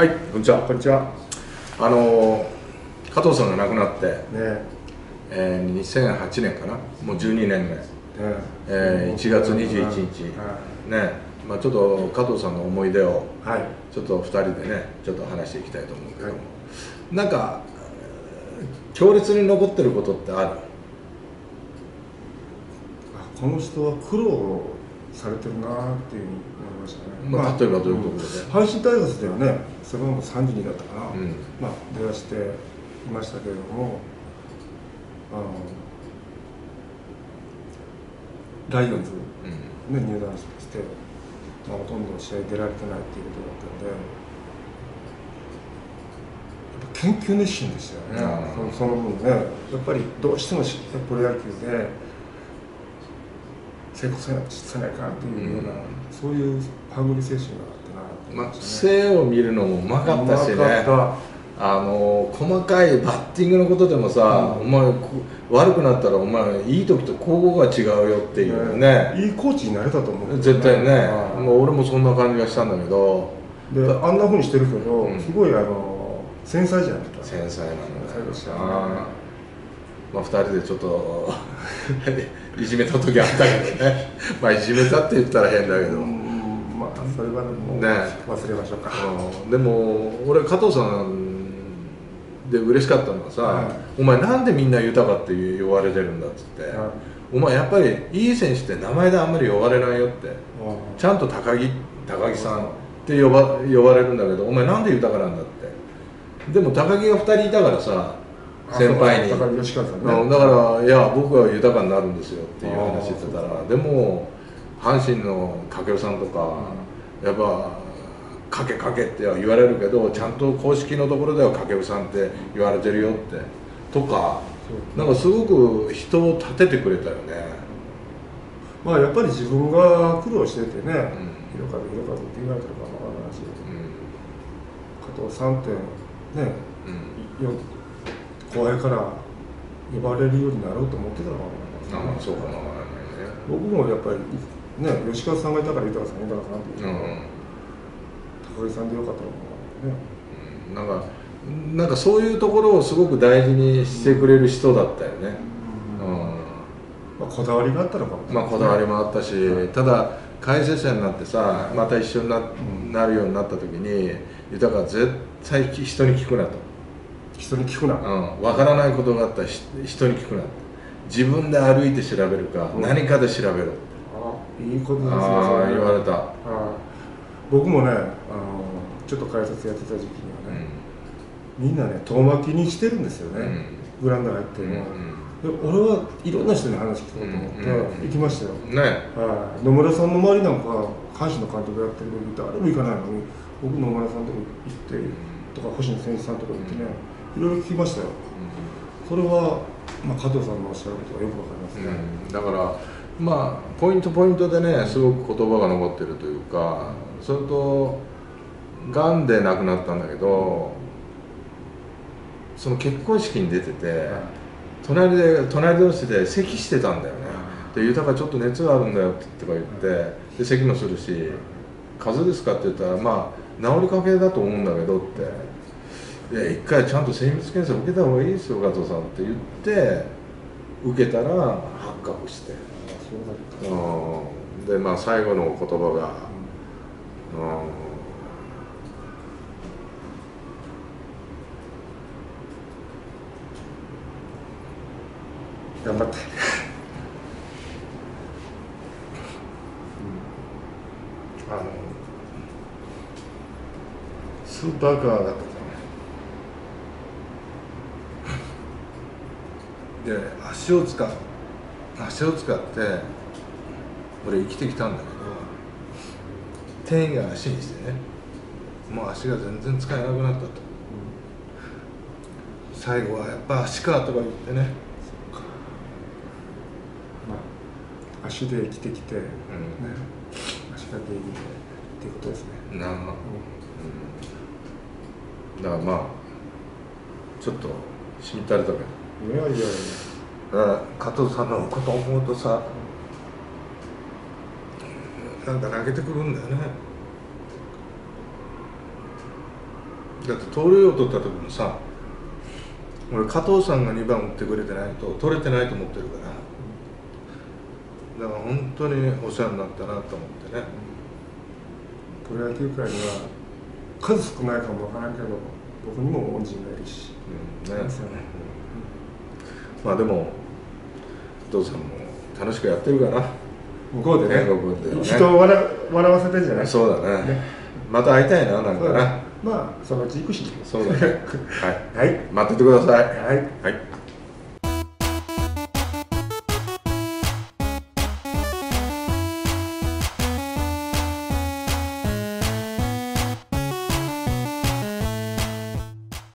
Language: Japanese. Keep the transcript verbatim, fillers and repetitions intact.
はい、こんにちは。 こんにちは。 あの加藤さんが亡くなって、 ね、 えー、にせんはちねんかな、もうじゅうにねんめ、ねえー、いちがつにじゅういちにち、ね、まあ、ちょっと加藤さんの思い出を、はい、ちょっとふたりでね、ちょっと話していきたいと思うけども、はい、なんか強烈に残ってることってある？ この人は苦労されてるなっていうふうに思いましたね。 まあ、例えばどういうところで、 阪神タイガースではね、背番号さんじゅうにだったかな、うん、まあ、出だしていましたけれども、あのライオンズ、ね、うん、入団して、まあ、ほとんど試合出られてないっていうことだったんで、やっぱ研究熱心でしたよね、そ, その分ね、やっぱりどうしてもプロ野球で成功せないかっていうような、うん、そういうハングリー精神があってな、 まあ、背を見るのもうまかったしね、あの細かいバッティングのことでもさ、うん、お前悪くなったらお前いい時とここが違うよっていうね、 いいコーチになれたと思う、ね、 絶対ね、もう俺もそんな感じがしたんだけど、 であんなふうにしてるけど、うん、すごいあの繊細じゃないですか。 繊細なんだよ。まあ、ふたりでちょっといじめた時あったけどねまあいじめたって言ったら変だけど、 まあそれはもうね忘れましょうか。 うん、でも俺加藤さんで嬉しかったのはさ、はい、お前なんでみんな豊かって言われてるんだっつって、はい、お前やっぱりいい選手って名前であんまり呼ばれないよって、ちゃんと高木高木さんって呼ば呼ばれるんだけど、お前なんで豊かなんだって。でも高木がふたりいたからさ、先輩に、だからいや僕は豊かになるんですよっていう話してたら、でも阪神の掛布さんとか、うん、やっぱかけかけって言われるけど、ちゃんと公式のところでは掛布さんって言われてるよってとか、なんかすごく人を立ててくれたよね。 まあやっぱり自分が苦労しててね、色か色かって言われてるかもわからないし、うん、加藤さんってね、うん、後輩から呼ばれるようになろうと思ってたのかもわからないですね。ああ、そうかもわからないね。僕もやっぱりね、吉川さんがいたから豊さん、豊さんって言うけど、うん、高木さんでよかったのかな、ね、 うん、なんかなんかそういうところをすごく大事にしてくれる人だったよね。うん、うん、 まあ、こだわりがあったのかもしれない、 まあこだわりもあったし、はい、ただ解説者になってさ、また一緒に な,、うん、なるようになった時に、豊は絶対人に聞くなと。 人に聞くな、 うん、分からないことがあったら人に聞くな、自分で歩いて調べるか、うん、何かで調べろ。 ああ、いいことですね。 ああ、言われた。あ、 僕もね、あのちょっと解説やってた時期にはね、うん、みんなね遠巻きにしてるんですよね、うん、グラウンド入っても、うん、で俺はいろんな人に話聞こうと思って行きましたよ、ね、はい、野村さんの周りなんか阪神の監督やってる時誰も行かないのに、僕野村さんのとこ行ってとか星野選手さんのとこ行ってね、いろいろ聞きましたよ、うん、それは、まあ、加藤さんのおっしゃることがよくわかりますね、 うん、だからまあポイントポイントでね、すごく言葉が残ってるというか、それとがんで亡くなったんだけど、その結婚式に出てて、はい、隣で隣同士で咳してたんだよね、で豊ちょっと熱があるんだよってとか言って、で咳もするし、風邪ですかって言ったら、まあ治りかけだと思うんだけどって。いや、一回ちゃんと精密検査受けた方がいいですよ加藤さんって言って受けたら発覚して、うん、でまあ最後の言葉が、うんうん、頑張ってうん、あのスーパーカーだったで、足を使う足を使って俺生きてきたんだけど、転移が足にしてね、もう足が全然使えなくなったと、うん、最後はやっぱ足かとか言ってね、 まあ、足で生きてきて、うん、ね、足が原因でっていうことですね。なあ、うんうん、だからまあちょっとしみったれたけど、 いやいやいや、 加藤さんのことを思うとさ、なんか泣けてくるんだよね。 だって盗塁を取った時もさ、俺加藤さんがにばん打ってくれてないと取れてないと思ってるから、だから本当にお世話になったなと思ってね。 プロ野球界には数少ないかもわからんけど、僕にも恩人がいるし、 うんね、まあでもお父さんも楽しくやってるかな、 向こうでね、 向こうでね、 人を笑笑わせてんじゃない。 そうだね、ね、また会いたいな、なんかな。 まあそのうち行くし。 そうだねはい、 はい、 待っててください。 はい、 はい。